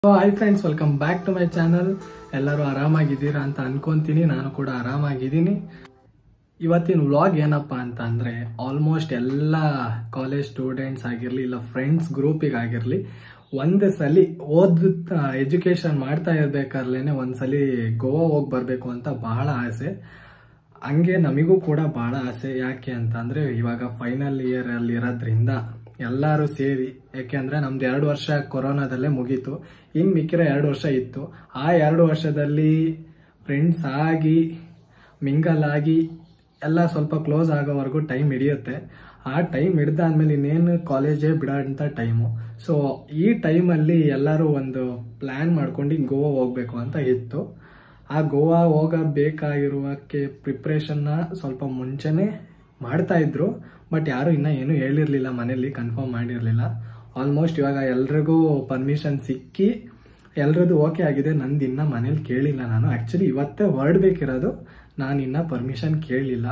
Hi friends, welcome back to my channel. ಎಲ್ಲರೂ ಆರಾಮಾಗಿದ್ದೀರಾ ಅಂತ ಅನ್ಕೊಂತೀನಿ. ನಾನು ಕೂಡ ಆರಾಮಾಗಿದ್ದೀನಿ. ಇವತ್ತಿನ ವ್ಲಾಗ್ ಏನಪ್ಪ ಅಂತ ಅಂದರೆ, ಆಲ್ಮೋಸ್ಟ್ ಎಲ್ಲ ಕಾಲೇಜ್ ಸ್ಟೂಡೆಂಟ್ಸ್ ಆಗಿರಲಿ ಇಲ್ಲ ಫ್ರೆಂಡ್ಸ್ ಗ್ರೂಪಿಗಾಗಿರಲಿ ಒಂದು ಸಲ ಎಜುಕೇಷನ್ ಮಾಡ್ತಾ ಇರಬೇಕಾದ್ಲೇ ಒಂದು ಸಲ ಗೋವಾ ಹೋಗಿ ಬರಬೇಕು ಅಂತ ಬಹಳ ಆಸೆ. ಹಂಗೆ ನಮಗೂ ಕೂಡ ಬಹಳ ಆಸೆ. ಯಾಕೆ ಅಂತ ಅಂದರೆ, ಇವಾಗ ಫೈನಲ್ ಇಯರಲ್ಲಿ ಇರೋದ್ರಿಂದ ಎಲ್ಲರೂ ಸೇರಿ, ಯಾಕೆಂದರೆ ನಮ್ದು 2 ವರ್ಷ ಕೊರೋನಾದಲ್ಲೇ ಮುಗೀತು. ಇನ್ನು ಮಿಕ್ಕಿರೋ 2 ವರ್ಷ ಇತ್ತು. ಆ 2 ವರ್ಷದಲ್ಲಿ ಫ್ರೆಂಡ್ಸ್ ಆಗಿ ಮಿಂಗಲ್ ಆಗಿ ಎಲ್ಲ ಸ್ವಲ್ಪ ಕ್ಲೋಸ್ ಆಗೋವರೆಗೂ ಟೈಮ್ ಹಿಡಿಯುತ್ತೆ. ಆ ಟೈಮ್ ಹಿಡ್ದಾದ್ಮೇಲೆ ಇನ್ನೇನು ಕಾಲೇಜೇ ಬಿಡೋಂಥ ಟೈಮು. ಸೊ ಈ ಟೈಮಲ್ಲಿ ಎಲ್ಲರೂ ಒಂದು ಪ್ಲ್ಯಾನ್ ಮಾಡ್ಕೊಂಡು ಗೋವಾ ಹೋಗ್ಬೇಕು ಅಂತ ಇತ್ತು. ಆ ಗೋವಾ ಹೋಗಬೇಕಾಗಿರುವಕ್ಕೆ ಪ್ರಿಪ್ರೇಷನ್ನ ಸ್ವಲ್ಪ ಮುಂಚೆನೇ ಮಾಡ್ತಾ ಇದ್ರು. ಬಟ್ ಯಾರು ಇನ್ನೂ ಏನೂ ಹೇಳಿರಲಿಲ್ಲ, ಮನೇಲಿ ಕನ್ಫರ್ಮ್ ಮಾಡಿರಲಿಲ್ಲ. ಆಲ್ಮೋಸ್ಟ್ ಇವಾಗ ಎಲ್ರಿಗೂ ಪರ್ಮಿಷನ್ ಸಿಕ್ಕಿ ಎಲ್ರದ್ದು ಓಕೆ ಆಗಿದೆ. ನಂದು ಇನ್ನೂ ಮನೇಲಿ ಕೇಳಿಲ್ಲ. ನಾನು ಆ್ಯಕ್ಚುಲಿ ಇವತ್ತೇ ಹೊರಡಬೇಕಿರೋದು, ನಾನು ಇನ್ನೂ ಪರ್ಮಿಷನ್ ಕೇಳಲಿಲ್ಲ.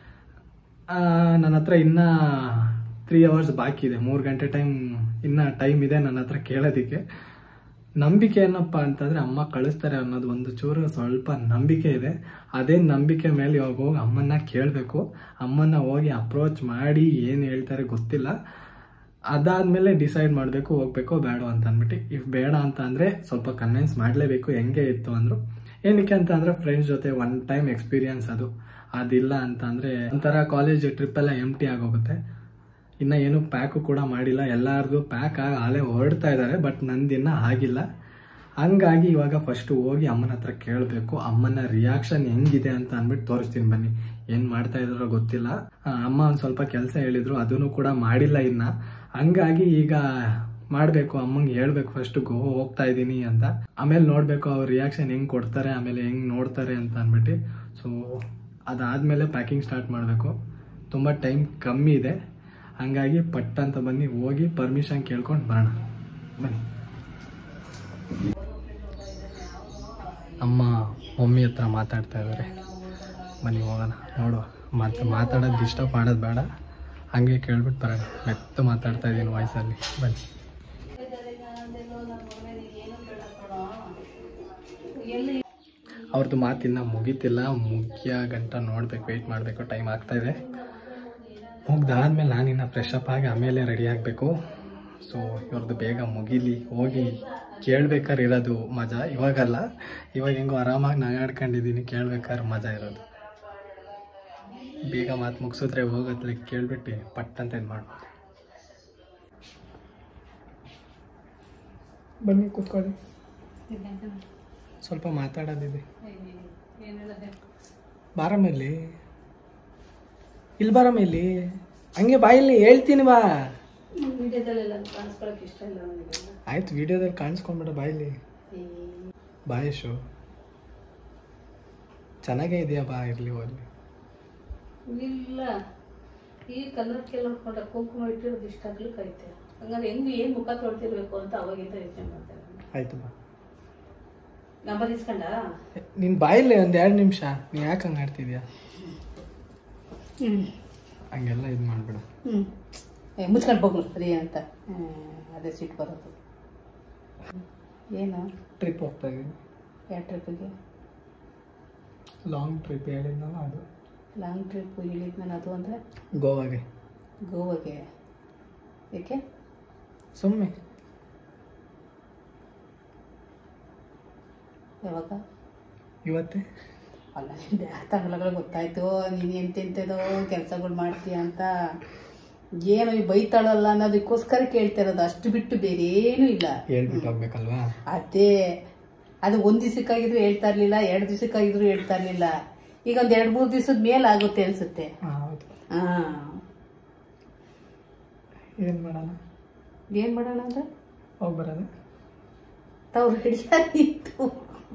ನನ್ನ ಹತ್ರ ಇನ್ನೂ 3 hours ಬಾಕಿ ಇದೆ. 3 ಗಂಟೆ ಇನ್ನೂ ಟೈಮ್ ಇದೆ ನನ್ನ ಹತ್ರ ಕೇಳೋದಕ್ಕೆ. ನಂಬಿಕೆ ಏನಪ್ಪ ಅಂತಂದರೆ, ಅಮ್ಮ ಕಳಿಸ್ತಾರೆ ಅನ್ನೋದು ಒಂದು ಚೂರು ಸ್ವಲ್ಪ ನಂಬಿಕೆ ಇದೆ. ಅದೇ ನಂಬಿಕೆ ಮೇಲೆ ಇವಾಗ ಹೋಗಿ ಅಮ್ಮನ್ನ ಕೇಳಬೇಕು. ಅಮ್ಮನ್ನ ಹೋಗಿ ಅಪ್ರೋಚ್ ಮಾಡಿ ಏನು ಹೇಳ್ತಾರೆ ಗೊತ್ತಿಲ್ಲ. ಅದಾದಮೇಲೆ ಡಿಸೈಡ್ ಮಾಡಬೇಕು ಹೋಗ್ಬೇಕೋ ಬೇಡ ಅಂತ ಅಂದ್ಬಿಟ್ಟು. ಇಫ್ ಬೇಡ ಅಂತ ಅಂದರೆ ಸ್ವಲ್ಪ ಕನ್ವಿನ್ಸ್ ಮಾಡಲೇಬೇಕು. ಹೆಂಗೆ ಇತ್ತು ಅಂದರು. ಏನಕ್ಕೆ ಅಂತ ಅಂದರೆ, ಫ್ರೆಂಡ್ಸ್ ಜೊತೆ ಒನ್ ಟೈಮ್ ಎಕ್ಸ್ಪೀರಿಯನ್ಸ್ ಅದಿಲ್ಲ ಅಂತ ಅಂದರೆ ಒಂಥರ ಕಾಲೇಜ್ ಟ್ರಿಪ್ಪೆಲ್ಲ ಎಂಟಿ ಆಗೋಗುತ್ತೆ. ಇನ್ನು ಏನು ಪ್ಯಾಕು ಕೂಡ ಮಾಡಿಲ್ಲ. ಎಲ್ಲರದು ಪ್ಯಾಕ್ ಅಲ್ಲೇ ಹೊರಡ್ತಾ ಇದ್ದಾರೆ. ಬಟ್ ನಂದಿನ್ನ ಆಗಿಲ್ಲ. ಹಂಗಾಗಿ ಇವಾಗ ಫಸ್ಟು ಹೋಗಿ ಅಮ್ಮನ ಹತ್ರ ಕೇಳಬೇಕು. ಅಮ್ಮನ ರಿಯಾಕ್ಷನ್ ಹೆಂಗಿದೆ ಅಂತ ಅಂದ್ಬಿಟ್ಟು ತೋರಿಸ್ತೀನಿ ಬನ್ನಿ. ಏನು ಮಾಡ್ತಾ ಇದ್ದಾರೋ ಗೊತ್ತಿಲ್ಲ. ಅಮ್ಮ ಒಂದು ಸ್ವಲ್ಪ ಕೆಲಸ ಹೇಳಿದ್ರು, ಅದನ್ನು ಕೂಡ ಮಾಡಿಲ್ಲ ಇನ್ನು. ಹಂಗಾಗಿ ಈಗ ಮಾಡಬೇಕು, ಅಮ್ಮಂಗೆ ಹೇಳ್ಬೇಕು ಫಸ್ಟು ಗೋವಾ ಹೋಗ್ತಾ ಇದ್ದೀನಿ ಅಂತ. ಆಮೇಲೆ ನೋಡಬೇಕು ಅವ್ರ ರಿಯಾಕ್ಷನ್ ಹೆಂಗೆ ಕೊಡ್ತಾರೆ, ಆಮೇಲೆ ಹೆಂಗೆ ನೋಡ್ತಾರೆ ಅಂತ ಅಂದ್ಬಿಟ್ಟು. ಸೊ ಅದಾದಮೇಲೆ ಪ್ಯಾಕಿಂಗ್ ಸ್ಟಾರ್ಟ್ ಮಾಡಬೇಕು. ತುಂಬ ಟೈಮ್ ಕಮ್ಮಿ ಇದೆ. ಹಂಗಾಗಿ ಪಟ್ ಅಂತ ಬನ್ನಿ ಹೋಗಿ ಪರ್ಮಿಷನ್ ಕೇಳ್ಕೊಂಡು ಬರೋಣ ಬನ್ನಿ. ಅಮ್ಮ ಮಮ್ಮಿ ಹತ್ರ ಮಾತಾಡ್ತಾ ಇದ್ದಾರೆ. ಬನ್ನಿ ಹೋಗೋಣ, ನೋಡುವ. ಮಾತಾಡೋದು ಡಿಸ್ಟರ್ಬ್ ಮಾಡೋದು ಬೇಡ, ಹಂಗೆ ಕೇಳ್ಬಿಟ್ಟು ಬರೋಣ. ಮೆತ್ತ ಮಾತಾಡ್ತಾ ಇದ್ದೀನಿ ವಾಯ್ಸಲ್ಲಿ. ಬನ್ನಿ. ಅವ್ರದ್ದು ಮಾತಿನ್ನ ಮುಗೀತಿಲ್ಲ. ಮುಗಿಯ ಗಂಟ ನೋಡ್ಬೇಕು, ವೆಯ್ಟ್ ಮಾಡಬೇಕು. ಟೈಮ್ ಆಗ್ತಾಯಿದೆ. ಮುಗ್ದಾದ್ಮೇಲೆ ನಾನಿನ್ನ ಫ್ರೆಶ್ ಅಪ್ ಆಗಿ ಆಮೇಲೆ ರೆಡಿ ಆಗಬೇಕು. ಸೊ ಇವ್ರದ್ದು ಬೇಗ ಮುಗೀಲಿ, ಹೋಗಿ ಕೇಳ್ಬೇಕಾದ್ರೆ ಇರೋದು ಮಜಾ. ಇವಾಗಲ್ಲ, ಇವಾಗ ಹೆಂಗೋ ಆರಾಮಾಗಿ ನಗಾಡ್ಕೊಂಡಿದ್ದೀನಿ. ಕೇಳ್ಬೇಕಾದ್ರೆ ಮಜಾ ಇರೋದು. ಬೇಗ ಮಾತು ಮುಗಿಸಿದ್ರೆ ಹೋಗೋದ್ಲೆ ಕೇಳ್ಬಿಟ್ಟು ಪಟ್ ಅಂತ ಇದು ಮಾಡ್ಬೋದು. ಬನ್ನಿ ಕೂತ್ಕೊಳ್ಳಿ, ಸ್ವಲ್ಪ ಮಾತಾಡೋದಿದೆ. ಬಾರಮೇಲಿ ಇಲ್ಲಿ, ಬಾರಮೇಲಿ ಹಂಗೆ ಬಾಯಲ್ಲಿ ಹೇಳ್ತೀನಿ ಬಾ. ಆಯ್ತು, ವಿಡಿಯೋದಲ್ಲಿ ಕಾಣಿಸ್ಕೊಂಡ್ಬಿಡ ಬಾಯಲ್ಲಿ. ಬಾಯೇಶು ಚೆನ್ನಾಗೇ ಇದೆಯಾ? ಬಾ ಇರ್ಲಿ ಹೋಗ್ಲಿ. ಇಲ್ಲ, ಈ ಕಲರ್ಕ್ಕೆಲ್ಲ ನೋಡ್ಕೊಂಡ್ರೆ ಕುಂಕುಮ ಇಟ್ಟಿರೋದು ಇಷ್ಟ ಆಗ್ಲಿಕ್ಕೆ ಐತೆ. ಹಂಗಾದ್ರೆ ಏನು ಮುಖ ತೊಳ್ತಿರ್ಬೇಕು ಅಂತ ಅವಾಗಿಂದ ಯೋಚನೆ ಮಾಡ್ತಾರೆ. ಆಯ್ತು ಬಾ. ನಂಬರ್ ಇಸ್ಕೊಂಡ ನಿನ್ ಬಾಯಲ್ಲಿ 1-2 ನಿಮಿಷ. ನೀ ಯಾಕೆ ಹಂಗೆ ಆಡ್ತಿದ್ಯಾ? ಹಂಗೆಲ್ಲ ಇದು ಮಾಡ್ಬೇಡ. ಮುಚ್ಕೊಂಡು ಹೋಗ್ಲು ಅದೇ ಅಂತ. ಅದೇ ಸಿಟ್ಟು ಬರೋದು. ಏನು ಟ್ರಿಪ್ ಹೋಗ್ತಾ ಇದ್ದೀನಿ. ಯಾವ ಟ್ರಿಪ್ಪಿಗೆ? ಲಾಂಗ್ ಟ್ರಿಪ್ ಹೇಳಿದ್ನಲ್ಲ ಅದು. ಲಾಂಗ್ ಟ್ರಿಪ್ ಹೇಳಿದ್ ನಾನು. ಅದು ಅಂದರೆ ಗೋವಾಗೆ. ಗೋವಾಗೆ? ಏಕೆ? ಸುಮ್ಮನೆ. ಯಾವಾಗ? ಇವತ್ತೇ. ಅಲ್ಲ, ನಿಂದೆ ತಗಲಗಳು ಗೊತ್ತಾಯ್ತು. ನೀನು ಎಂತೆಂಥದೋ ಕೆಲಸಗಳು ಮಾಡ್ತೀಯ ಅಂತ. ಏನು ಬೈತಾಳಲ್ಲ ಅನ್ನೋದಕ್ಕೋಸ್ಕರ ಕೇಳ್ತಿರೋದು, ಅಷ್ಟು ಬಿಟ್ಟು ಬೇರೆ ಏನೂ ಇಲ್ಲ. ಹೇಳ್ಬಿಟ್ಟು ಹೋಗ್ಬೇಕಲ್ವಾ? ಅದೇ, ಅದು 1 ದಿವಸಕ್ಕಾಗಿದ್ರು ಹೇಳ್ತಾ ಇರ್ಲಿಲ್ಲ, 2 ದಿವಸಕ್ಕಾಗಿದ್ರು ಹೇಳ್ತಾ ಇರ್ಲಿಲ್ಲ. ಈಗ ಒಂದು 2-3 ದಿವಸದ ಮೇಲೆ ಆಗುತ್ತೆ ಅನ್ಸುತ್ತೆ. ಹೌದು. ಏನು ಮಾಡೋಣ? ಏನು ಮಾಡೋಣ ಅಂದ್ರೆ ಹೋಗಿ ಬರೋದು. ತಾವು ರೆಡಿಯಾಗಿ ನಿಂತು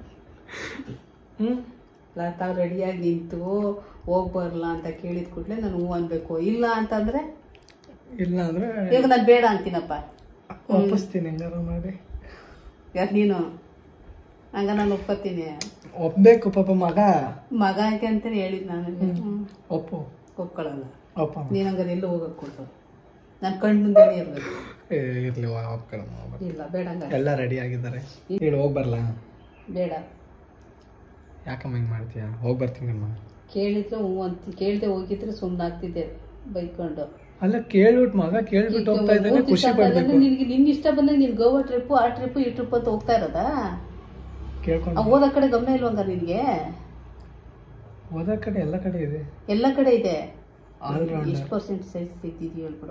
ತಾವು ರೆಡಿಯಾಗಿ ನಿಂತು ಹೋಗಿ ಬರಲ್ಲ ಅಂತ ಕೇಳಿದ ಕೂಡಲೇ ನಾನು ಹೂ ಅನ್ಬೇಕು. ಇಲ್ಲ ಅಂತಂದ್ರೆ ಇಲ್ಲ ಅಂದ್ರೆ ಈಗ ನಾನು ಬೇಡ ಅಂತೀನಪ್ಪ, ಒಪ್ಪಿಸ್ತೀನಿ ಹೆಂಗಾರು ಮಾಡಿ. ಯಾಕೆ ನೀನು? ಹಂಗ ನಾನು ಒಪ್ಕೋತೀನಿ. ಒಪ್ಬೇಕು ಪಾಪ. ಮಗ ಯಾಕೆ ಅಂತಾನೆ ಹೇಳಿದ್ ನಾನು. ಒಪ್ಕೊಳ್ಳಲ್ಲ. ನೀನು ಹಂಗಾರೆ ಎಲ್ಲೂ ಹೋಗಕ್ ಕೊಡ್ತು. ನಾನು ಕಣ್ಣು ಮುಂದೆ ಇರ್ಬೇಕು. ಇರ್ಲಿ ಇಲ್ಲ ಬೇಡ ಹಂಗಾರೆ. ಎಲ್ಲ ರೆಡಿ ಆಗಿದ್ದಾರೆ. ಹೇಳಿ ಹೋಗಿ ಬರ್ಲಾ? ಬೇಡ. ಯಾಕಮ್ಮ ಹಿಂಗೆ ಮಾಡ್ತೀಯ? ಹೋಗಿ ಬರ್ತೀನಿ ಅಮ್ಮ. ಕೇಳಿದ್ರೆ ಹ್ಞೂ ಅಂತ ಕೇಳ್ದೆ ಹೋಗಿದ್ರೆ ಸುಮ್ಮನೆ ಆಗ್ತಿದ್ದೆ ಬೈಕೊಂಡು. ಅಲ್ಲ ಕೇಳ್ಬಿಟ್ಟು ಮಗ ಕೇಳ್ಬಿಟ್ಟು ಹೋಗ್ತಾ ಇದ್ದಾನೆ, ಖುಷಿ ಪಡ್ಬೇಕು. ನಿನ್ಗೆ ಇಷ್ಟ ಬಂದಾಗ ನೀನ್ ಗೋವಾ ಟ್ರಿಪ್ ಆ ಟ್ರಿಪ್ ಈ ಟ್ರಿಪ್ ಅಂತ ಹೋಗ್ತಾ ಇರೋದಾ? ಕೇಳ್ಕೊಂಡು ಓದ ಕಡೆ ಗಮನ ಇಲ್ವಂಗ ನಿನ್ಗೆ? ಓದೋ ಕಡೆ ಎಲ್ಲ ಕಡೆ ಇದೆ. ಎಲ್ಲ ಕಡೆ ಇದೆ. ಆಲ್ರೌಂಡರ್. ಎಷ್ಟು ಪರ್ಸೆಂಟೇಜ್ ತೆಗ್ದಿದ್ಯೋ ಹೇಳ್ಬಿಡ.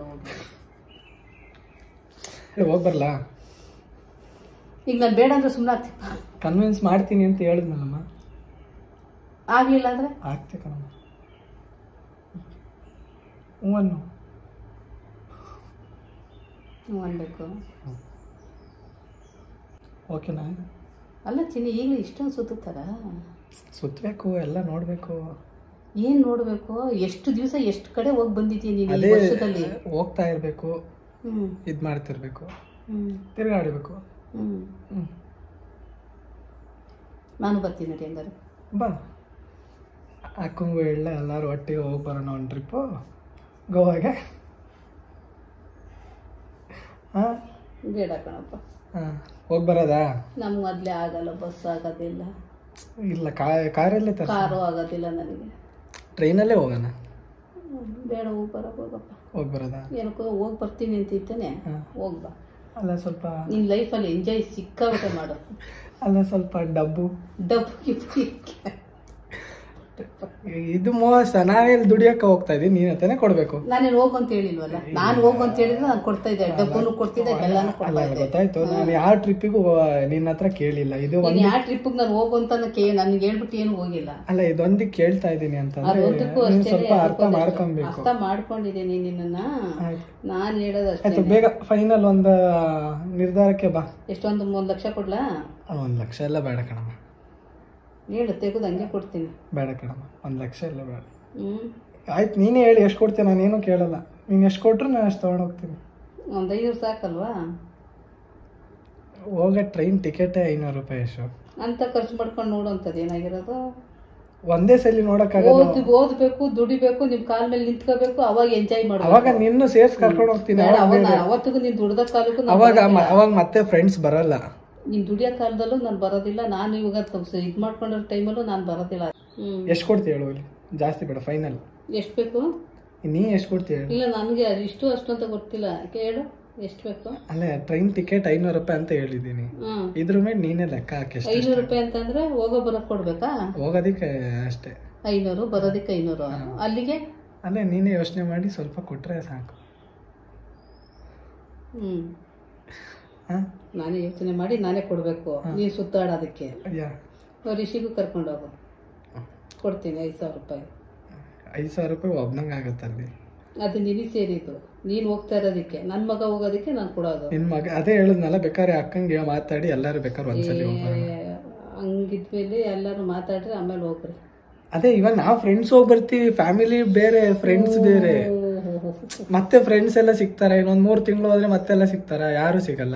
ಹೋಗಿ ಬರ್ಲಾ? ಈಗ ನಾನು ಬೇಡ ಅಂದ್ರೆ ಸುಮ್ಮನೆ ಆಗ್ತಿಪ್ಪ. ಕನ್ವಿನ್ಸ್ ಮಾಡ್ತೀನಿ ಅಂತ ಹೇಳಿದ್ನಲ್ಲಮ್ಮ. ಆಗ್ಲಿಲ್ಲ ಅಂದ್ರೆ ಆಗ್ತೆ ಕಣಮ್ಮ. ಹೂವನ್ನು ಹ್ಞೂ ಅನ್ಬೇಕು. ಓಕೆನಾ? ಅಲ್ಲ ಚಿನ್ನಿ, ಈಗಲೂ ಇಷ್ಟೊಂದು ಸುತ್ತಾರ? ಸುತ್ತಬೇಕು, ಎಲ್ಲ ನೋಡಬೇಕು. ಏನ್ ನೋಡ್ಬೇಕು? ಎಷ್ಟು ದಿವಸ ಎಷ್ಟು ಕಡೆ ಹೋಗಿ ಬಂದಿದ್ದೀನಿ ನೀನು ಅದೇ ಈ ವರ್ಷದಲ್ಲಿ? ಹೋಗ್ತಾ ಇರ್ಬೇಕು, ಇದ್ ಮಾಡ್ತಿರ್ಬೇಕು, ತಿರ್ಗಾಡಬೇಕು. ನಾನು ಬರ್ತೀನಿ ನೋಡಿ ಹಂಗಾರೆ. ಬಾ, ಅಕ್ಕಂಗೂ ಹೇಳ, ಎಲ್ಲರೂ ಒಟ್ಟಿಗೆ ಹೋಗಿ ಬರೋಣ ಒಂದು ಟ್ರಿಪ್ಪು ಗೋವಾಗೆ. ಹಾಂ ಬೇಡ ಕಣಪ್ಪ. ಹಾಂ ಹೋಗಿ ಬರೋದಾ? ನಮ್ಗೆ ಮೊದಲೇ ಆಗಲ್ಲ, ಬಸ್ ಆಗೋದಿಲ್ಲ. ಇಲ್ಲ, ಕಾರಲ್ಲೇ ತರ. ಕಾರು ಆಗೋದಿಲ್ಲ ನನಗೆ. ಟ್ರೈನಲ್ಲೇ ಹೋಗೋಣ. ಬೇಡ, ಹೋಗಿ ಬರೋಕೆ ಹೋಗಪ್ಪ. ಹೋಗಿ ಬರೋದಾ? ಏನಕ್ಕೋ ಹೋಗಿ ಬರ್ತೀನಿ ಅಂತಿದ್ದಾನೆ. ಹೋಗ್ಬಾ. ಅಲ್ಲ ಸ್ವಲ್ಪ ನಿನ್ನ ಲೈಫಲ್ಲಿ ಎಂಜಾಯ್ ಸಿಕ್ಕಾಬಿಟ್ಟೆ ಮಾಡು. ಅಲ್ಲ ಸ್ವಲ್ಪ ಡಬ್ಬು ಇದು ಮೋಸ. ನಾನೆಲ್ಲಿ ದುಡಿಯಕ್ಕೆ ಹೋಗ್ತಾ ಇದ್ದೀನಿ, ನೀನ್ ಅಂತಾನೆ ಕೊಡ್ಬೇಕು. ನಾನೇನು ಹೋಗು ಅಂತ ಹೇಳಿಲ್ವಲ್ಲ. ನಾನು ಹೋಗು ಅಂತ ಹೇಳಿದ್ರೆ ನಾನು ಕೊಡ್ತಾ ಇದ್ದೆ, ಡಬ್ಬನು ಕೊಡ್ತಿದ್ದೆ, ಎಲ್ಲಾನು ಕೊಡ್ತಾ ಇದ್ದೆ. ಗೊತ್ತಾಯ್ತು. ನಾನು ಯಾವ ಟ್ರಿಪ್ಪಿಗೂ ನಿನ್ನ ಹತ್ರ ಕೇಳಿಲ್ಲ. ಇದು ಯಾವ ಟ್ರಿಪ್ಗೆ ನಾನು ಹೋಗು ಅಂತ ನನ್ಗೆ ಹೇಳ್ಬಿಟ್ಟು ಏನು ಹೋಗಿಲ್ಲ. ಅಲ್ಲ, ಇದೊಂದಿಗೆ ಕೇಳ್ತಾ ಇದ್ದೀನಿ ಅಂತಂದ್ರೆ ಸ್ವಲ್ಪ ಅರ್ಥ ಮಾಡ್ಕೊಬೇಕು. ಅರ್ಥ ಮಾಡ್ಕೊಂಡಿದ್ದೀನಿ ನಿನ್ನ. ನಾನು ಹೇಳೋದು ಅಷ್ಟೇ. ಬೇಗ ಫೈನಲ್ ಒಂದು ನಿರ್ಧಾರಕ್ಕೆ ಬಾ. ಎಷ್ಟೊಂದು 1 ಲಕ್ಷ ಕೊಡ್ಲಾ? 1 ಲಕ್ಷ ಎಲ್ಲ ಬೇಡ ಕಣಮ್ಮ. ಹೇಳು, ತೆಗೆದು ಹಂಗೆ ಕೊಡ್ತೀನಿ. ಬೇಡ ಕಣಮ್ಮ, 1 ಲಕ್ಷ ಎಲ್ಲ ಬೇಡ. ಆಯ್ತು, ನೀನೇ ಹೇಳಿ ಎಷ್ಟು ಕೊಡ್ತೀಯ, ನಾನೇನು ಕೇಳಲ್ಲ. ನೀನು ಎಷ್ಟು ಕೊಟ್ರು ನಾನು ಅಷ್ಟು ತೊಗೊಂಡೋಗ್ತೀನಿ. ಒಂದು 500 ಸಾಕಲ್ವಾ? ಹೋಗೋ ಟ್ರೈನ್ ಟಿಕೆಟೇ 500 ರೂಪಾಯಿ ಅಷ್ಟು ಅಂತ ಖರ್ಚು ಮಾಡ್ಕೊಂಡು ನೋಡೋಂಥದ್ದು ಏನಾಗಿರೋದು? ಒಂದೇ ಸಲ ನೋಡಕ್ಕಾಗಲ್ಲ. ಓದ್ಬೇಕು, ದುಡಿಬೇಕು, ನಿಮ್ ಕಾಲ್ ಮೇಲೆ ನಿಂತ್ಕೋಬೇಕು, ಅವಾಗ ಎಂಜಾಯ್ ಮಾಡ್ಬೇಕು. ಅವಾಗ ನಿನ್ನ ಸೇರ್ಸ್ ಕರ್ಕೊಂಡು ಹೋಗ್ತೀನಿ. ಅವತ್ತಿಗೂ ನೀನ್ ದುಡ್ದ ಕಾಲಕ್ಕೂ ಅವಾಗ ಮತ್ತೆ ಫ್ರೆಂಡ್ಸ್ ಬರಲ್ಲ. ನೀನ್ ದುಡಿಯೋ ಕಾಲದಲ್ಲೂ ನಾನು ಬರೋದಿಲ್ಲ. ನಾನು ಇವಾಗ ಇದ್ ಮಾಡ್ಕೊಂಡಿರೋ ಟೈಮಲ್ಲೂ ನಾನು ಬರೋದಿಲ್ಲ. ಎಷ್ಟು ಕೊಡ್ತೀಯ ಹೇಳು? ಜಾಸ್ತಿ ಬೇಡ, ಫೈನಲ್. ಎಷ್ಟು ಬೇಕು? ನೀ ಎಷ್ಟು ಕೊಡ್ತೀಯ? ಇಲ್ಲ, ನನಗೆ ಇಷ್ಟು ಅಷ್ಟು ಅಂತ ಗೊತ್ತಿಲ್ಲ. ಹೇಳು, ಎಷ್ಟು ಬೇಕು? ಅಲ್ಲ, ಟ್ರೈನ್ ಟಿಕೆಟ್ 500 ರೂಪಾಯಿ ಅಂತ ಹೇಳಿದ್ದೀನಿ. ಇದ್ರ ಮೇಲೆ ನೀನೇ ಲೆಕ್ಕ ಹಾಕಿ. 500 ರೂಪಾಯಿ ಅಂತಂದ್ರೆ ಹೋಗೋ ಬರೋಕ್ ಕೊಡ್ಬೇಕಾ? ಹೋಗೋದಿಕ್ಕೆ ಅಷ್ಟೇ 500, ಬರೋದಿಕ್ಕೆ 500. ಅಲ್ಲಿಗೆ ಅಲ್ಲ, ನೀನೇ ಯೋಚನೆ ಮಾಡಿ ಸ್ವಲ್ಪ ಕೊಟ್ರೆ ಸಾಕು. ನಾನೇ ಯೋಚನೆ ಮಾಡಿ ನಾನೇ ಕೊಡ್ಬೇಕು. ನೀನ್ ಸುತ್ತಾಡೋದಕ್ಕೆ ರಿಷಿಗೂ ಕರ್ಕೊಂಡು ಹೋಗು, ಕೊಡ್ತೀನಿ 5,000 ರೂಪಾಯಿ. 5,000 ರೂಪಾಯಿ ಒಬ್ನಂಗೆ ಆಗತ್ತಲ್ಲಿ. ಅದು ನಿನಗೆ ಸೇರಿದ್ದು, ನೀನ್ ಹೋಗ್ತಾ ಇರೋದಕ್ಕೆ. ನನ್ ಮಗ ಹೋಗೋದಕ್ಕೆ ನಾನು ಕೊಡೋದು. ನಿನ್ ಮಗ ಅದೇ ಹೇಳುದ್ನಲ್ಲ, ಬೇಕಾದ್ರೆ ಅಕ್ಕಂಗೆ ಮಾತಾಡಿ ಎಲ್ಲರೂ ಬೇಕಾದ್ರೆ ಒಂದ್ಸಲಿ ಹಂಗಿದ್ಮೇಲೆ ಎಲ್ಲರೂ ಮಾತಾಡ್ರಿ, ಆಮೇಲೆ ಹೋಗ್ರಿ. ಅದೇ ಇವಾಗ ನಾವು ಫ್ರೆಂಡ್ಸ್ ಹೋಗಿ ಬರ್ತೀವಿ, ಫ್ಯಾಮಿಲಿ ಬೇರೆ, ಫ್ರೆಂಡ್ಸ್ ಬೇರೆ. ಮತ್ತೆ ಫ್ರೆಂಡ್ಸ್ ಎಲ್ಲ ಸಿಗ್ತಾರ. ಇನ್ನೊಂದ್ 3 ತಿಂಗಳು ಹೋದ್ರೆ ಮತ್ತೆಲ್ಲ ಸಿಗ್ತಾರ? ಯಾರು ಸಿಗಲ್ಲ.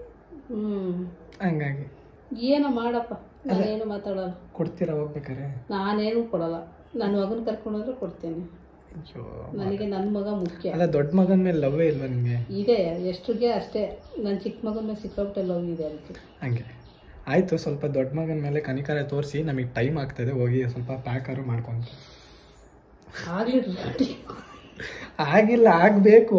ಹಂಗಾಗಿ ಏನೋ ಮಾಡಪ್ಪ, ನಾನೇನು ಮಾತಾಡಲ್ಲ. ಕೊಡ್ತೀರಾ ಹೋಗ್ಬೇಕಾರೆ? ನಾನೇನು ಕೊಡಲ್ಲ. ನನ್ನ ಮಗನ್ ಕರ್ಕೊಂಡು ಹೋದ್ರೆ ಕೊಡ್ತೇನೆ. ನನಗೆ ನನ್ನ ಮಗ ಮುಖ್ಯ. ಅಲ್ಲ, ದೊಡ್ಡ ಮಗನ ಮೇಲೆ ಲವ್ವೇ ಇಲ್ವಾ ನಿಮಗೆ? ಇದೆ, ಎಷ್ಟಿಗೆ ಅಷ್ಟೇ. ನನ್ನ ಚಿಕ್ಕ ಮಗನ ಮೇಲೆ ಸಿಕ್ಕಾಪಟ್ಟೆ ಲವ್ ಇದೆ. ಅದಕ್ಕೆ ಹಂಗೆ ಆಯ್ತು. ಸ್ವಲ್ಪ ದೊಡ್ಡ ಮಗನ ಮೇಲೆ ಕನಿಕರ ತೋರಿಸಿ, ನಮಗೆ ಟೈಮ್ ಆಗ್ತದೆ, ಹೋಗಿ ಸ್ವಲ್ಪ ಪ್ಯಾಕರು ಮಾಡ್ಕೊಂಡು. ಆಗಿಲ್ಲ, ಆಗ್ಬೇಕು.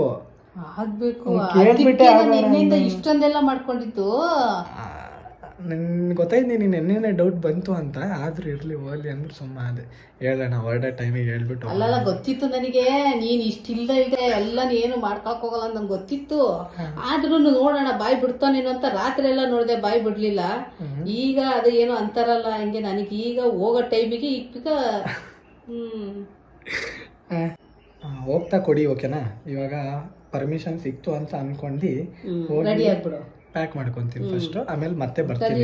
ನಿನ್ನೆಯಿಂದ ಇಷ್ಟೊಂದೆಲ್ಲ ಮಾಡ್ಕೊಂಡಿದ್ದು ನನ್ಗೆ ಗೊತ್ತಾಯ್ತು. ನೀನು ನೆನ್ನೆ ಡೌಟ್ ಬಂತು ಅಂತ. ಆದ್ರೂ ಇರ್ಲಿ ಹೋಗ್ಲಿ ಅಂದ್ರೆ ಸುಮ್ಮ ಅದೇ ಹೇಳೋಣ, ಹೊರಡೋ ಟೈಮಿಗೆ ಹೇಳ್ಬಿಟ್ಟು. ಅಲ್ಲಲ್ಲ, ಗೊತ್ತಿತ್ತು ನನಗೆ ನೀನ್ ಇಷ್ಟಿಲ್ದ ಇದೆ ಎಲ್ಲ ಏನು ಮಾಡ್ಕೊಳಕ್ ಹೋಗಲ್ಲ ಅಂತ ನಂಗೆ ಗೊತ್ತಿತ್ತು. ಆದ್ರೂ ನೋಡೋಣ ಬಾಯ್ ಬಿಡ್ತಾನೇನೋ ಅಂತ ರಾತ್ರಿ ಎಲ್ಲ ನೋಡಿದೆ, ಬಾಯ್ ಬಿಡ್ಲಿಲ್ಲ. ಈಗ ಅದು ಏನೋ ಅಂತಾರಲ್ಲ ಹಂಗೆ, ನನಗೆ ಈಗ ಹೋಗೋ ಟೈಮಿಗೆ ಈಗ ಹೋಗ್ತಾ ಕೊಡಿ. ಓಕೆನಾ? ಇವಾಗ ಪರ್ಮಿಷನ್ ಸಿಕ್ತು ಅಂತ ಅನ್ಕೊಂಡು ರೆಡಿ ಆಗ್ಬಿಡು. ಪ್ಯಾಕ್ ಮಾಡ್ಕೊಂತೀನಿ ಫಸ್ಟ್, ಆಮೇಲೆ ಮತ್ತೆ ಬರ್ತೀನಿ.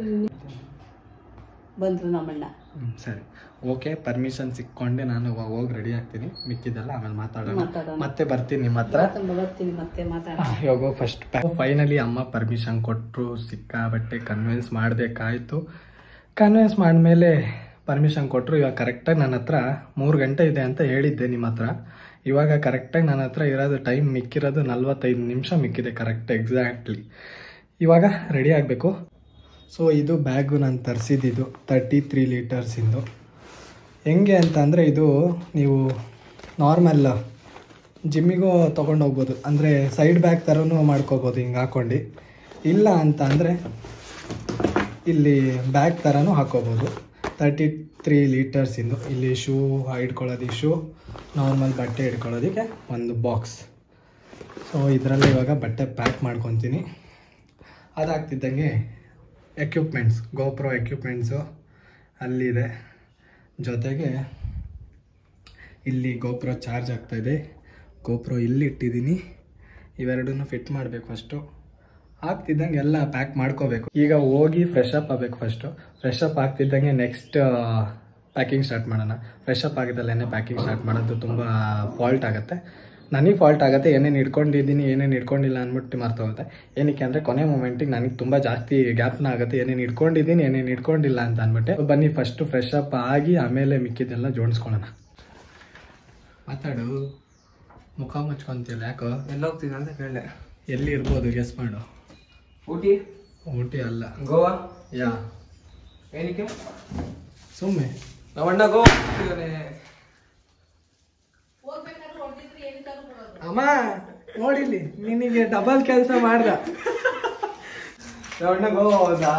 ಬಂದ್ರು ನಮ್ಮಣ್ಣ. ಸರಿ, ಓಕೆ. ಪರ್ಮಿಷನ್ ಸಿಕ್ಕೊಂಡೆ ನಾನು ಹೋಗಿ ರೆಡಿ ಆಗ್ತೀನಿ. ಮಿಕ್ಕಿದೆಲ್ಲ ಆಮೇಲೆ ಮಾತಾಡೋಣ. ಮತ್ತೆ ಬರ್ತೀನಿ ನಿಮ್ಮ ಹತ್ರ. ಇವಾಗ ಫಸ್ಟ್ ಫೈನಲಿ ಅಮ್ಮ ಪರ್ಮಿಷನ್ ಕೊಟ್ಟರು. ಸಿಕ್ಕಾಬಟ್ಟೆ ಕನ್ವಿನ್ಸ್ ಮಾಡಬೇಕಾಯ್ತು. ಕನ್ವಿನ್ಸ್ ಮಾಡಿದ್ಮೇಲೆ ಪರ್ಮಿಷನ್ ಕೊಟ್ಟರು. ಇವಾಗ ಕರೆಕ್ಟಾಗಿ ನನ್ನ ಹತ್ರ 3 ಗಂಟೆ ಇದೆ ಅಂತ ಹೇಳಿದ್ದೆ ನಿಮ್ಮ ಹತ್ರ. ಇವಾಗ ಕರೆಕ್ಟಾಗಿ ನನ್ನ ಹತ್ರ ಇರೋದು ಟೈಮ್ ಮಿಕ್ಕಿರೋದು 45 ನಿಮಿಷ ಮಿಕ್ಕಿದೆ ಕರೆಕ್ಟ್ ಎಕ್ಸಾಕ್ಟ್ಲಿ. ಇವಾಗ ರೆಡಿ ಆಗಬೇಕು. ಸೊ ಇದು ಬ್ಯಾಗು ನಾನು ತರಿಸಿದ್ದು 33 ಲೀಟರ್ಸಿಂದು. ಹೆಂಗೆ ಅಂತ ಅಂದರೆ ಇದು ನೀವು ನಾರ್ಮಲ್ ಜಿಮ್ಮಿಗೂ ತೊಗೊಂಡು ಹೋಗ್ಬೋದು, ಅಂದರೆ ಸೈಡ್ ಬ್ಯಾಗ್ ಥರನೂ ಮಾಡ್ಕೋಬೋದು ಹಿಂಗೆ ಹಾಕ್ಕೊಂಡು. ಇಲ್ಲ ಅಂತ ಅಂದರೆ ಇಲ್ಲಿ ಬ್ಯಾಗ್ ಥರನೂ ಹಾಕೋಬೋದು. 33 ಲೀಟರ್ಸಿಂದು. ಇಲ್ಲಿ ಶೂ ಇಟ್ಕೊಳ್ಳೋದು, ಶೂ ನಾರ್ಮಲ್ ಬಟ್ಟೆ ಇಟ್ಕೊಳ್ಳೋದಕ್ಕೆ ಒಂದು ಬಾಕ್ಸ್. ಸೊ ಇದರಲ್ಲಿ ಇವಾಗ ಬಟ್ಟೆ ಪ್ಯಾಕ್ ಮಾಡ್ಕೊತೀನಿ. ಅದಾಗ್ತಿದ್ದಂಗೆ ಎಕ್ವಿಪ್ಮೆಂಟ್ಸ್, ಗೋಪ್ರೋ ಎಕ್ವಿಪ್ಮೆಂಟ್ಸು ಅಲ್ಲಿದೆ. ಜೊತೆಗೆ ಇಲ್ಲಿ ಗೋಪ್ರೋ ಚಾರ್ಜ್ ಆಗ್ತಾಯಿದೆ, ಗೋಪ್ರೋ ಇಲ್ಲಿ ಇಟ್ಟಿದ್ದೀನಿ. ಇವೆರಡನ್ನೂ ಫಿಟ್ ಮಾಡಬೇಕು ಫಸ್ಟು. ಆಗ್ತಿದ್ದಂಗೆ ಎಲ್ಲ ಪ್ಯಾಕ್ ಮಾಡ್ಕೋಬೇಕು. ಈಗ ಹೋಗಿ ಫ್ರೆಶ್ ಅಪ್ ಆಗಬೇಕು ಫಸ್ಟು. ಫ್ರೆಶ್ ಅಪ್ ಆಗ್ತಿದ್ದಂಗೆ ನೆಕ್ಸ್ಟ್ ಪ್ಯಾಕಿಂಗ್ ಸ್ಟಾರ್ಟ್ ಮಾಡೋಣ. ಫ್ರೆಶ್ ಅಪ್ ಆಗಿದ್ದಲ್ಲೇ ಪ್ಯಾಕಿಂಗ್ ಸ್ಟಾರ್ಟ್ ಮಾಡೋದು ತುಂಬ ಫಾಲ್ಟ್ ಆಗುತ್ತೆ. ನನಗೆ ಫಾಲ್ಟ್ ಆಗುತ್ತೆ, ಏನೇನು ಇಟ್ಕೊಂಡಿದ್ದೀನಿ ಏನೇನು ಇಟ್ಕೊಂಡಿಲ್ಲ ಅಂದ್ಬಿಟ್ಟು ಮರ್ತೋಗುತ್ತೆ. ಏನಕ್ಕೆ ಅಂದರೆ ಕೊನೆ ಮೂಮೆಂಟಿಗೆ ನನಗೆ ತುಂಬ ಜಾಸ್ತಿ ಗ್ಯಾಪ್ನ ಆಗುತ್ತೆ, ಏನೇನು ಇಟ್ಕೊಂಡಿದ್ದೀನಿ ಏನೇನು ಇಟ್ಕೊಂಡಿಲ್ಲ ಅಂತ ಅಂದ್ಬಿಟ್ಟು. ಬನ್ನಿ ಫಸ್ಟು ಫ್ರೆಶ್ ಅಪ್ ಆಗಿ ಆಮೇಲೆ ಮಿಕ್ಕಿದ್ದೆಲ್ಲ ಜೋಡಿಸ್ಕೊಳ್ಳೋಣ. ಮಾತಾಡು, ಮುಖ ಮುಚ್ಕೊಂತಿಲ್ಲ ಯಾಕೋ? ಎಲ್ಲೋಗ್ತೀನಿ ಅಂತ ಕೇಳಿದೆ. ಎಲ್ಲಿ ಇರ್ಬೋದು ಗೆಸ್ ಮಾಡು. ಊಟಿ? ಊಟಿ ಅಲ್ಲ, ಗೋವಾ. ಯಾ ಏನಕ್ಕೆ? ಸುಮ್ಮನೆ ನಾವಣ್ಣ ಗೋವಾ. ಅಮ್ಮ ನೋಡಿಲಿ, ನಿನಗೆ ಡಬಲ್ ಕೆಲಸ ಮಾಡ್ದ. ನಾವಣ್ಣ ಗೋವಾ ಹೋದ.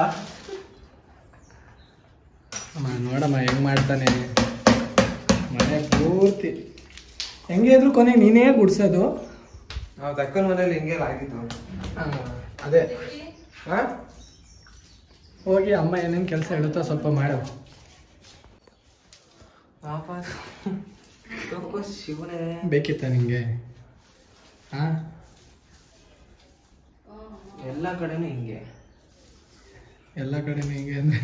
ಅಮ್ಮ ನೋಡಮ್ಮ ಹೆಂಗ್ ಮಾಡ್ತಾನೆ ಮನೆ ಪೂರ್ತಿ. ಹೆಂಗೆ ಇದ್ರು ಕೊನೆಗೆ ನೀನೇ ಗುಡ್ಸೋದು. ನಾವು ತಕ್ಕನ ಮನೇಲಿ ಹಿಂಗೆಲ್ಲ ಆಗಿತ್ತು. ಅದೇ ಹಾ, ಹೋಗಿ ಅಮ್ಮ ಏನೇನು ಕೆಲಸ ಹೇಳುತ್ತೋ ಸ್ವಲ್ಪ ಮಾಡು. ವಾಪಸ್ ಶಿವನೇ ಬೇಕಿತ್ತ ನಿಂಗೆ? ಹಾ, ಎಲ್ಲ ಕಡೆನೂ ಹಿಂಗೆ, ಎಲ್ಲ ಕಡೆನೂ ಹಿಂಗೆ ಅಂದ್ರೆ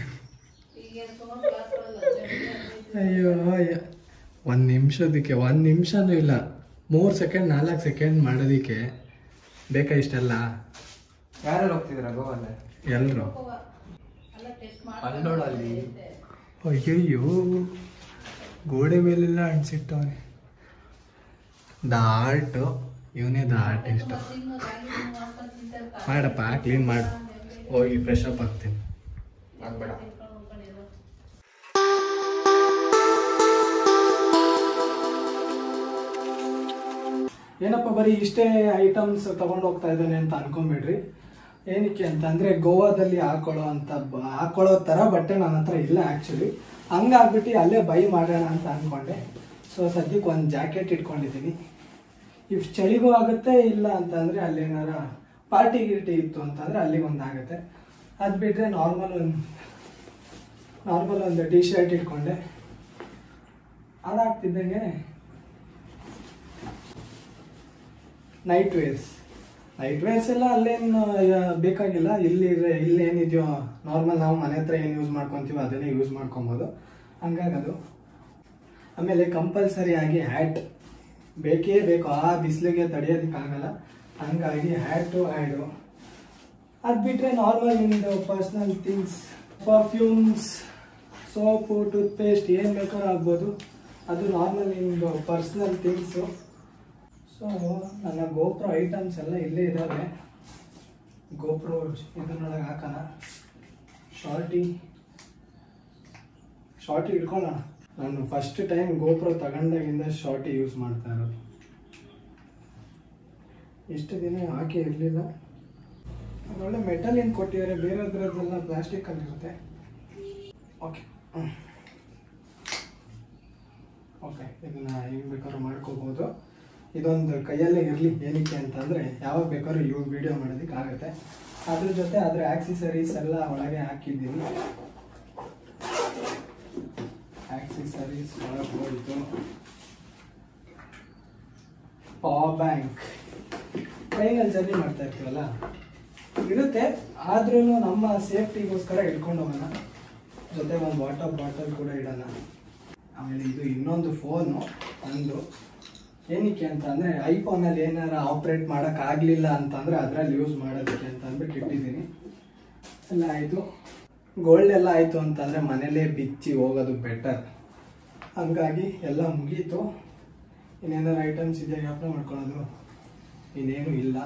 ಅಯ್ಯೋ ಅಯ್ಯೋ. 1 ನಿಮಿಷದಕ್ಕೆ 1 ನಿಮಿಷನೂ ಇಲ್ಲ, 3 ಸೆಕೆಂಡ್ 4 ಸೆಕೆಂಡ್ ಮಾಡೋದಕ್ಕೆ ಬೇಕಾ ಇಷ್ಟೆಲ್ಲ? ಯಾರು ಹೋಗ್ತಿದ್ರ ಗೋವಲ್ಲಿ? ಎಲ್ರು ಅಲ್ಲೋಡ ಅಲ್ಲಿ. ಅಯ್ಯಯ್ಯೋ, ಗೋಡೆ ಮೇಲೆಲ್ಲ ಅನ್ಸಿಟ್ಟವನೆ. ದ ಆರ್ಟ್, ಇವನೇ ದ ಆರ್ಟಿಸ್ಟ್. ಮಾಡಪ್ಪ, ಕ್ಲೀನ್ ಮಾಡು. ಹೋಗಿ ಫ್ರೆಶ್ ಅಪ್ ಆಗ್ತೀನಿ. ಆಗ್ಬೇಡ. ಏನಪ್ಪ ಬರೀ ಇಷ್ಟೇ ಐಟಮ್ಸ್ ತಗೊಂಡು ಹೋಗ್ತಾ ಇದ್ದಾನೆ ಅಂತ ಅನ್ಕೊಂಬಿಡ್ರಿ. ಏನಕ್ಕೆ ಅಂತ ಅಂದರೆ ಗೋವಾದಲ್ಲಿ ಹಾಕೊಳ್ಳೋ ಥರ ಬಟ್ಟೆ ನನ್ನ ಹತ್ರ ಇಲ್ಲ ಆ್ಯಕ್ಚುಲಿ. ಹಂಗಾಗ್ಬಿಟ್ಟು ಅಲ್ಲೇ ಬೈ ಮಾಡೋಣ ಅಂತ ಅಂದ್ಕೊಂಡೆ. ಸೊ ಸದ್ಯಕ್ಕೆ ಒಂದು ಜಾಕೆಟ್ ಇಟ್ಕೊಂಡಿದ್ದೀನಿ. ಇಫ್ ಚಳಿಗೂ ಆಗುತ್ತೆ, ಇಲ್ಲ ಅಂತಂದರೆ ಅಲ್ಲೇನಾರ ಪಾರ್ಟಿ ಗಿರ್ಟಿ ಇತ್ತು ಅಂತಂದರೆ ಅಲ್ಲಿಗೆ ಒಂದಾಗುತ್ತೆ. ಅದು ಬಿಟ್ಟರೆ ನಾರ್ಮಲ್ ಒಂದು ಟಿ ಶರ್ಟ್ ಇಟ್ಕೊಂಡೆ. ಅದಾಗ್ತಿದ್ದಂಗೆ ನೈಟ್ ವೇರ್ಸ್ ಎಲ್ಲ ಅಲ್ಲೇನು ಬೇಕಾಗಿಲ್ಲ. ಇಲ್ಲೇನಿದೆಯೋ ನಾರ್ಮಲ್ ನಾವು ಮನೆ ಹತ್ರ ಏನು ಯೂಸ್ ಮಾಡ್ಕೊತೀವೋ ಅದನ್ನೇ ಯೂಸ್ ಮಾಡ್ಕೊಬೋದು, ಹಂಗಾಗದು. ಆಮೇಲೆ ಕಂಪಲ್ಸರಿ ಆಗಿ ಹ್ಯಾಟ್ ಬೇಕೇ ಬೇಕು, ಆ ಬಿಸಿಲಿಗೆ ತಡೆಯೋದಕ್ಕಾಗಲ್ಲ. ಹಂಗಾಗಿ ಹ್ಯಾಟು ಆ್ಯಡು. ಅದು ಬಿಟ್ಟರೆ ನಾರ್ಮಲ್ ನಿಮ್ಮದು personal things, perfumes, soap, toothpaste ಏನು ಬೇಕಾದ್ರೂ ಆಗ್ಬೋದು. ಅದು ನಾರ್ಮಲ್ ನಿಮ್ಮದು ಪರ್ಸ್ನಲ್ ಥಿಂಗ್ಸು. ಸೊ ನನ್ನ ಗೋಪ್ರೋ ಐಟಮ್ಸ್ ಎಲ್ಲ ಇಲ್ಲೇ ಇದ್ದಾವೆ. ಗೋಪ್ರೋ ಇದನ್ನೊಳಗೆ ಹಾಕೋಣ. ಶಾರ್ಟಿ ಇಟ್ಕೊಳ್ಳೋಣ. ನಾನು ಫಸ್ಟ್ ಟೈಮ್ ಗೋಪ್ರೋ ತಗೊಂಡಾಗಿಂದ ಶಾರ್ಟಿ ಯೂಸ್ ಮಾಡ್ತಾ ಇರೋದು. ಇಷ್ಟು ದಿನ ಹಾಕಿ ಇರಲಿಲ್ಲ. ಅದೊಳ್ಳೆ ಮೆಟಲಿಂದ ಕೊಟ್ಟಿದ್ದಾರೆ, ಬೇರೆದ್ರದ್ದೆಲ್ಲ ಪ್ಲಾಸ್ಟಿಕ್ಕಲ್ಲಿರುತ್ತೆ. ಓಕೆ ಇದನ್ನು ಹೆಂಗೆ ಬೇಕಾದ್ರೂ ಮಾಡ್ಕೋಬೋದು. ಇದೊಂದು ಕೈಯಲ್ಲೇ ಇರಲಿ. ಏನಕ್ಕೆ ಅಂತಂದರೆ ಯಾವಾಗ ಬೇಕಾದ್ರೂ ವಿಡಿಯೋ ಮಾಡೋದಕ್ಕೆ ಆಗುತ್ತೆ. ಅದ್ರ ಜೊತೆ ಅದರ ಆಕ್ಸೆಸರೀಸ್ ಎಲ್ಲ ಒಳಗೆ ಹಾಕಿದ್ದೀನಿ. ಆಕ್ಸೆಸರೀಸ್ ಒಳಗೆ ಹೋಯಿತು. ಪವರ್ ಬ್ಯಾಂಕ್, ಟ್ರೈನಲ್ಲಿ ಜರ್ನಿ ಮಾಡ್ತಾ ಇರ್ತೀವಲ್ಲ ಇರುತ್ತೆ, ಆದ್ರೂ ನಮ್ಮ ಸೇಫ್ಟಿಗೋಸ್ಕರ ಇಟ್ಕೊಂಡು ಹೋಗೋಣ. ಜೊತೆ ಒಂದು ವಾಟರ್ ಬಾಟಲ್ ಕೂಡ ಇಡೋಣ. ಆಮೇಲೆ ಇದು ಇನ್ನೊಂದು ಫೋನು ಒಂದು. ಏನಕ್ಕೆ ಅಂತ ಅಂದರೆ ಐಫೋನಲ್ಲಿ ಏನಾರ ಆಪ್ರೇಟ್ ಮಾಡೋಕ್ಕಾಗಲಿಲ್ಲ ಅಂತಂದರೆ ಅದರಲ್ಲಿ ಯೂಸ್ ಮಾಡೋದಕ್ಕೆ ಅಂತ ಅಂದ್ಬಿಟ್ಟು ಇಟ್ಟಿದ್ದೀನಿ. ಎಲ್ಲ ಆಯಿತು. ಗೋಲ್ಡ್ ಎಲ್ಲ ಆಯಿತು ಅಂತಂದರೆ ಮನೇಲೇ ಬಿಚ್ಚಿ ಹೋಗೋದು ಬೆಟರ್. ಹಂಗಾಗಿ ಎಲ್ಲ ಮುಗೀತು. ಇನ್ನೇನಾದ್ರು ಐಟಮ್ಸ್ ಇದೆಯಾ ಜ್ಞಾಪನ ಮಾಡ್ಕೊಳ್ಳೋದು? ಇನ್ನೇನು ಇಲ್ಲ.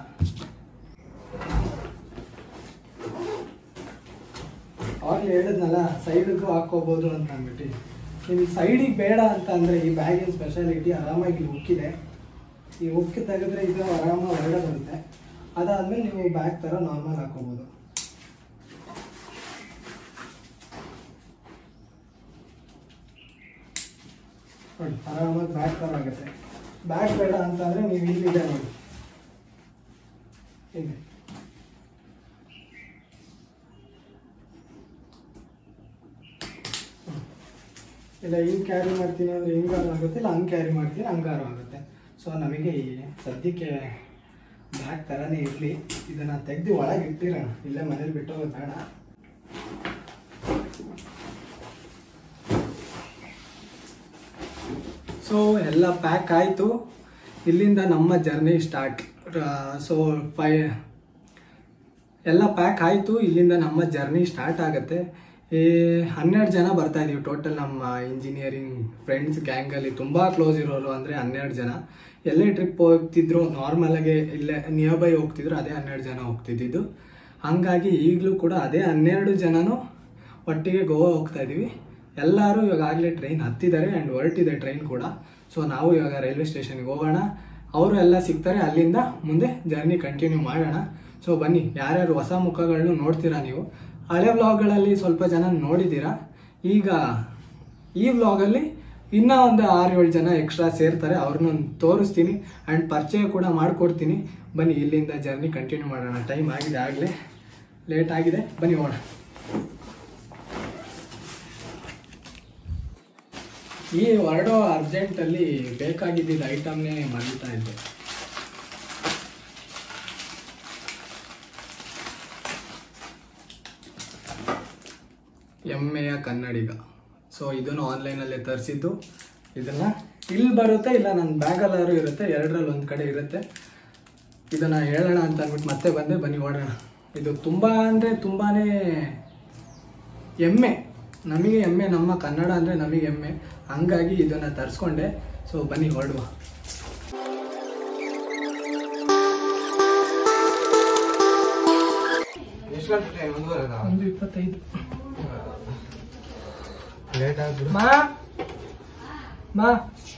ಆವಾಗಲೇ ಹೇಳಿದ್ನಲ್ಲ ಸೈಡಿಗೂ ಹಾಕ್ಕೋಬೋದು ಅಂತ ಅಂದ್ಬಿಟ್ಟು. ನಿಮ್ಗೆ ಸೈಡಿಗೆ ಬೇಡ ಅಂತ ಅಂದರೆ ಈ ಬ್ಯಾಗಿನ ಸ್ಪೆಷಾಲಿಟಿ ಆರಾಮಾಗಿ ಹುಕ್ಕಿದೆ. ಈ ಹುಕ್ಕಿ ತೆಗೆದ್ರೆ ಇದು ಆರಾಮಾಗಿ ಹೊರಗಡೆ ಬರುತ್ತೆ. ಅದಾದಮೇಲೆ ನೀವು ಬ್ಯಾಗ್ ಥರ ನಾರ್ಮಲ್ ಹಾಕ್ಕೋಬೋದು. ನೋಡಿ ಆರಾಮಾಗಿ ಬ್ಯಾಗ್ ಥರ ಆಗುತ್ತೆ. ಬ್ಯಾಗ್ ಬೇಡ ಅಂತಂದರೆ ನೀವು ಇಲ್ಲಿದೆ ನೋಡಿ, ಹೀಗೆ ಇಲ್ಲ ಹಿಂಗೆ ಕ್ಯಾರಿ ಮಾಡ್ತೀನಿ ಅಂದರೆ ಹಿಂಗಾರು ಆಗುತ್ತೆ, ಇಲ್ಲ ಹಂಗೆ ಕ್ಯಾರಿ ಮಾಡ್ತೀನಿ ಹಂಗಾರು ಆಗುತ್ತೆ. ಸೊ ನಮಗೆ ಈ ಸದ್ಯಕ್ಕೆ ಬ್ಯಾಗ್ ಥರನೇ ಇರಲಿ. ಇದನ್ನು ತೆಗೆದು ಒಳಗೆ ಇಟ್ಟಿರೋಣ, ಇಲ್ಲೇ ಮನೇಲಿ ಬಿಟ್ಟೋಗೋದು ಬೇಡ. ಸೊ ಎಲ್ಲ ಪ್ಯಾಕ್ ಆಯಿತು. ಇಲ್ಲಿಂದ ನಮ್ಮ ಜರ್ನಿ ಸ್ಟಾರ್ಟ್. ಸೊ ಎಲ್ಲ ಪ್ಯಾಕ್ ಆಯಿತು. ಇಲ್ಲಿಂದ ನಮ್ಮ ಜರ್ನಿ ಸ್ಟಾರ್ಟ್ ಆಗುತ್ತೆ. 12 ಜನ ಬರ್ತಾ ಇದೀವಿ ಟೋಟಲ್. ನಮ್ಮ ಇಂಜಿನಿಯರಿಂಗ್ ಫ್ರೆಂಡ್ಸ್ ಗ್ಯಾಂಗಲ್ಲಿ ತುಂಬ ಕ್ಲೋಸ್ ಇರೋರು ಅಂದರೆ 12 ಜನ. ಎಲ್ಲೇ ಟ್ರಿಪ್ ಹೋಗ್ತಿದ್ರು ನಾರ್ಮಲಾಗೆ ಇಲ್ಲೇ ನಿಯರ್ ಬೈ ಹೋಗ್ತಿದ್ರು, ಅದೇ 12 ಜನ ಹೋಗ್ತಿದ್ದು. ಹಾಗಾಗಿ ಈಗಲೂ ಕೂಡ ಅದೇ 12 ಜನನೂ ಒಟ್ಟಿಗೆ ಗೋವಾ ಹೋಗ್ತಾ ಇದ್ದೀವಿ. ಎಲ್ಲರೂ ಇವಾಗಲೇ ಟ್ರೈನ್ ಹತ್ತಿದ್ದಾರೆ ಆ್ಯಂಡ್ ಹೊರಟಿದೆ ಟ್ರೈನ್ ಕೂಡ. ಸೊ ನಾವು ಇವಾಗ ರೈಲ್ವೆ ಸ್ಟೇಷನ್ಗೆ ಹೋಗೋಣ. ಅವರು ಎಲ್ಲ ಸಿಗ್ತಾರೆ, ಅಲ್ಲಿಂದ ಮುಂದೆ ಜರ್ನಿ ಕಂಟಿನ್ಯೂ ಮಾಡೋಣ. ಸೊ ಬನ್ನಿ, ಯಾರ್ಯಾರು ಹೊಸ ಮುಖಗಳನ್ನು ನೋಡ್ತೀರಾ ನೀವು. ಹಳೆ ವ್ಲಾಗ್ಗಳಲ್ಲಿ ಸ್ವಲ್ಪ ಜನ ನೋಡಿದ್ದೀರಾ. ಈಗ ಈ ವ್ಲಾಗಲ್ಲಿ ಇನ್ನೂ ಒಂದು 6-7 ಜನ ಎಕ್ಸ್ಟ್ರಾ ಸೇರ್ತಾರೆ, ಅವ್ರನ್ನ ತೋರಿಸ್ತೀನಿ ಆ್ಯಂಡ್ ಪರಿಚಯ ಕೂಡ ಮಾಡಿಕೊಡ್ತೀನಿ. ಬನ್ನಿ ಇಲ್ಲಿಂದ ಜರ್ನಿ ಕಂಟಿನ್ಯೂ ಮಾಡೋಣ. ಟೈಮ್ ಆಗಿದೆ, ಆಗಲೇ ಲೇಟ್ ಆಗಿದೆ. ಬನ್ನಿ ಹೋಗೋಣ. ಈ ಹೊರಡೋ ಅರ್ಜೆಂಟಲ್ಲಿ ಬೇಕಾಗಿದ್ದ ಐಟಮ್ನೇ ಮರೀತಾ ಇದ್ದೆ. ಎಮ್ಮೆಯ ಕನ್ನಡಿಗ. ಸೊ ಇದನ್ನು ಆನ್ಲೈನಲ್ಲೇ ತರಿಸಿದ್ದು. ಇದನ್ನು ಇಲ್ಲಿ ಬರುತ್ತೆ, ಇಲ್ಲ ನನ್ನ ಬ್ಯಾಗಲ್ಲಾರು ಇರುತ್ತೆ, ಎರಡರಲ್ಲಿ ಒಂದು ಕಡೆ ಇರುತ್ತೆ. ಇದನ್ನು ಹೇಳೋಣ ಅಂತ ಅಂದ್ಬಿಟ್ಟು ಮತ್ತೆ ಬಂದೆ. ಬನ್ನಿ ಓಡೋಣ. ಇದು ತುಂಬ ಅಂದರೆ ತುಂಬಾ ಹೆಮ್ಮೆ, ನಮಗೆ ಹೆಮ್ಮೆ, ನಮ್ಮ ಕನ್ನಡ ಅಂದರೆ ನಮಗೆ ಹೆಮ್ಮೆ. ಹಂಗಾಗಿ ಇದನ್ನು ತರಿಸ್ಕೊಂಡೆ. ಸೊ ಬನ್ನಿ ಹೊರಡುವ. ಎಷ್ಟು ಗಂಟೆ ಟೈಮ್? 1:25. ಲೇಟ್ ಆಗ್ಬಿಡು. ಮಾ ಮಾ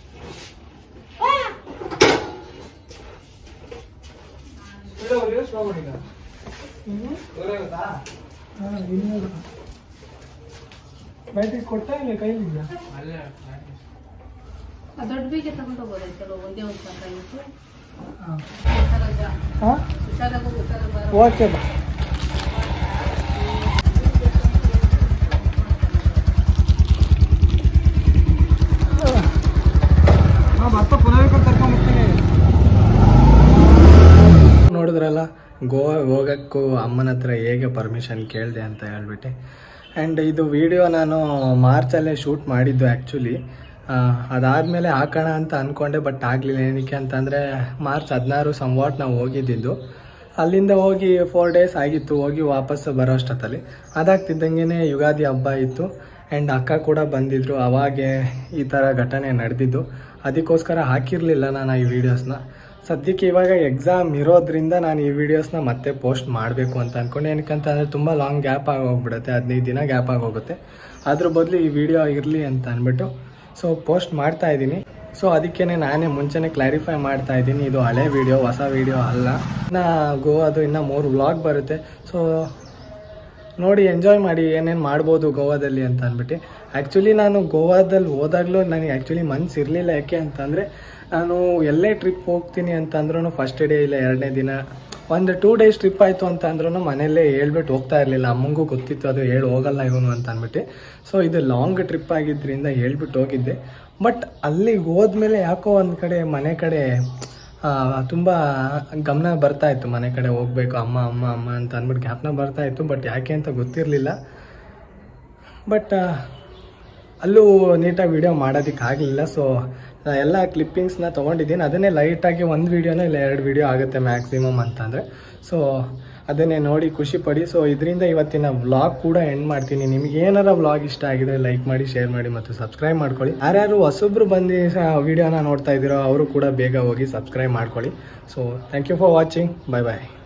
ಬ್ಯಾಟ್ರಿ ಕೊಟ್ಟ ಇಲ್ಲ ಕೈಲಿಲ್ಲ. ದೊಡ್ಡ ಬೀಜ ತಗೊಂಡು ಹೋಗೋದೈತಲ್ಲ, ಒಂದೇ ಒಂದು ಸಾಕಾಗಿತ್ತು. ಓಕೆ ಬಾ. ನೋಡಿದ್ರಲ್ಲ, ಗೋವಾಗೆ ಹೋಗೋಕ್ಕೂ ಅಮ್ಮನ ಹತ್ರ ಹೇಗೆ ಪರ್ಮಿಷನ್ ಕೇಳಿದೆ ಅಂತ ಹೇಳ್ಬಿಟ್ಟು. ಆ್ಯಂಡ್ ಇದು ವಿಡಿಯೋ ನಾನು ಮಾರ್ಚಲ್ಲೇ ಶೂಟ್ ಮಾಡಿದ್ದು ಆ್ಯಕ್ಚುಲಿ. ಅದಾದಮೇಲೆ ಹಾಕೋಣ ಅಂತ ಅಂದ್ಕೊಂಡೆ, ಬಟ್ ಆಗಲಿಲ್ಲ. ಏನಕ್ಕೆ ಅಂತಂದರೆ ಮಾರ್ಚ್ 16 ಸಂವಾಟ್ ನಾವು ಹೋಗಿದ್ದಿದ್ದು. ಅಲ್ಲಿಂದ ಹೋಗಿ 4 ಡೇಸ್ ಆಗಿತ್ತು, ಹೋಗಿ ವಾಪಸ್ ಬರೋ ಅಷ್ಟೊತ್ತಲ್ಲಿ. ಅದಾಗ್ತಿದ್ದಂಗೆ ಯುಗಾದಿ ಹಬ್ಬ ಇತ್ತು ಆ್ಯಂಡ್ ಅಕ್ಕ ಕೂಡ ಬಂದಿದ್ದರು. ಅವಾಗೆ ಈ ಥರ ಘಟನೆ ನಡೆದಿದ್ದು. ಅದಕ್ಕೋಸ್ಕರ ಹಾಕಿರಲಿಲ್ಲ ನಾನು ಈ ವಿಡಿಯೋಸ್ನ. ಸದ್ಯಕ್ಕೆ ಇವಾಗ ಎಕ್ಸಾಮ್ ಇರೋದ್ರಿಂದ ನಾನು ಈ ವಿಡಿಯೋಸ್ನ ಮತ್ತೆ ಪೋಸ್ಟ್ ಮಾಡಬೇಕು ಅಂತ ಅಂದ್ಕೊಂಡು. ಏನಕ್ಕಂತಂದರೆ ತುಂಬ ಲಾಂಗ್ ಗ್ಯಾಪ್ ಆಗೋಗ್ಬಿಡುತ್ತೆ, 15 ದಿನ ಗ್ಯಾಪ್ ಆಗೋಗುತ್ತೆ. ಅದ್ರ ಬದಲು ಈ ವಿಡಿಯೋ ಇರಲಿ ಅಂತ ಅಂದ್ಬಿಟ್ಟು ಸೊ ಪೋಸ್ಟ್ ಮಾಡ್ತಾ ಇದ್ದೀನಿ. ಸೊ ಅದಕ್ಕೇ ನಾನೇ ಮುಂಚೆನೇ ಕ್ಲಾರಿಫೈ ಮಾಡ್ತಾ ಇದ್ದೀನಿ, ಇದು ಹಳೆ ವಿಡಿಯೋ, ಹೊಸ ವಿಡಿಯೋ ಅಲ್ಲ. ಇನ್ನು ಗೋವಾದು ಇನ್ನೂ 3 ವ್ಲಾಗ್ ಬರುತ್ತೆ. ಸೊ ನೋಡಿ, ಎಂಜಾಯ್ ಮಾಡಿ, ಏನೇನು ಮಾಡ್ಬೋದು ಗೋವಾದಲ್ಲಿ ಅಂತ ಅಂದ್ಬಿಟ್ಟು. ಆ್ಯಕ್ಚುಲಿ ನಾನು ಗೋವಾದಲ್ಲಿ ಹೋದಾಗಲೂ ನನಗೆ ಆ್ಯಕ್ಚುಲಿ ಮನಸ್ಸು ಇರಲಿಲ್ಲ. ಯಾಕೆ ಅಂತಂದರೆ ನಾನು ಎಲ್ಲೇ ಟ್ರಿಪ್ ಹೋಗ್ತೀನಿ ಅಂತಂದ್ರೂ ಫಸ್ಟ್ ಡೇ ಇಲ್ಲ 2ನೇ ದಿನ ಒಂದು 2 ಡೇಸ್ ಟ್ರಿಪ್ ಆಯಿತು ಅಂತ ಅಂದ್ರೂ ಮನೆಯಲ್ಲೇ ಹೇಳ್ಬಿಟ್ಟು ಹೋಗ್ತಾ ಇರಲಿಲ್ಲ. ಅಮ್ಮಂಗೂ ಗೊತ್ತಿತ್ತು ಅದು ಹೇಳಿ ಹೋಗಲ್ಲ ಇವನು ಅಂತ ಅಂದ್ಬಿಟ್ಟು. ಸೊ ಇದು ಲಾಂಗ್ ಟ್ರಿಪ್ ಆಗಿದ್ದರಿಂದ ಹೇಳ್ಬಿಟ್ಟು ಹೋಗಿದ್ದೆ. ಬಟ್ ಅಲ್ಲಿಗೆ ಹೋದ್ಮೇಲೆ ಯಾಕೋ ಒಂದು ಕಡೆ ಮನೆ ಕಡೆ ತುಂಬ ಗಮನ ಬರ್ತಾಯಿತ್ತು. ಮನೆ ಕಡೆ ಹೋಗ್ಬೇಕು, ಅಮ್ಮ ಅಮ್ಮ ಅಮ್ಮ ಅಂತ ಅಂದ್ಬಿಟ್ಟು ಜ್ಞಾಪನ ಬರ್ತಾಯಿತ್ತು. ಬಟ್ ಯಾಕೆ ಅಂತ ಗೊತ್ತಿರಲಿಲ್ಲ. ಬಟ್ ಅಲ್ಲೂ ನೀಟಾಗಿ ವಿಡಿಯೋ ಮಾಡೋದಕ್ಕಾಗಲಿಲ್ಲ. ಸೊ ಎಲ್ಲ ಕ್ಲಿಪ್ಪಿಂಗ್ಸ್ನ ತೊಗೊಂಡಿದ್ದೀನಿ. ಅದನ್ನೇ ಲೈಟಾಗಿ 1 ವೀಡಿಯೋನ ಇಲ್ಲ 2 ವೀಡಿಯೋ ಆಗುತ್ತೆ ಮ್ಯಾಕ್ಸಿಮಮ್ ಅಂತಂದರೆ. ಸೊ ಅದನ್ನೇ ನೋಡಿ ಖುಷಿ ಪಡಿ. ಸೊ ಇದರಿಂದ ಇವತ್ತಿನ ವ್ಲಾಗ್ ಕೂಡ ಎಂಡ್ ಮಾಡ್ತೀನಿ. ನಿಮ್ಗೆ ಏನಾರ ವ್ಲಾಗ್ ಇಷ್ಟ ಆಗಿದ್ರೆ ಲೈಕ್ ಮಾಡಿ, ಶೇರ್ ಮಾಡಿ ಮತ್ತು ಸಬ್ಸ್ಕ್ರೈಬ್ ಮಾಡ್ಕೊಳ್ಳಿ. ಯಾರ್ಯಾರು ಹೊಸಬ್ರು ಬಂದು ವಿಡಿಯೋನ ನೋಡ್ತಾ ಇದ್ದೀರೋ ಅವರು ಕೂಡ ಬೇಗ ಹೋಗಿ ಸಬ್ಸ್ಕ್ರೈಬ್ ಮಾಡ್ಕೊಳ್ಳಿ. So thank you for watching. Bye bye.